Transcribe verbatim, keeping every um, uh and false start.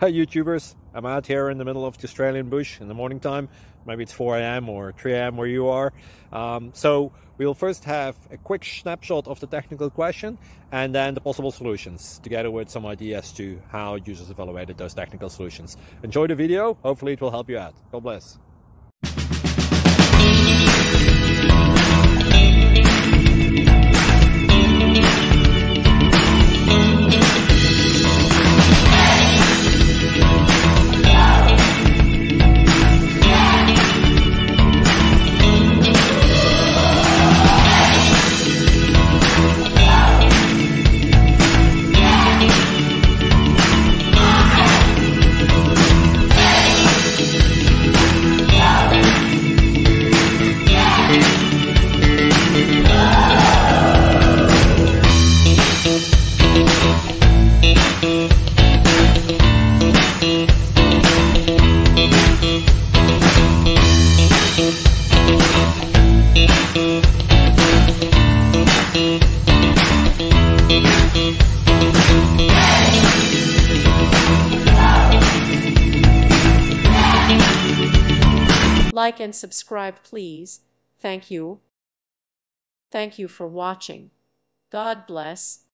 Hi YouTubers, I'm out here in the middle of the Australian bush in the morning time. Maybe it's four A M or three A M where you are. Um, so we'll first have a quick snapshot of the technical question and then the possible solutions, together with some ideas to how users evaluated those technical solutions. Enjoy the video, hopefully it will help you out. God bless. Like and subscribe, please. Thank you. Thank you for watching. God bless.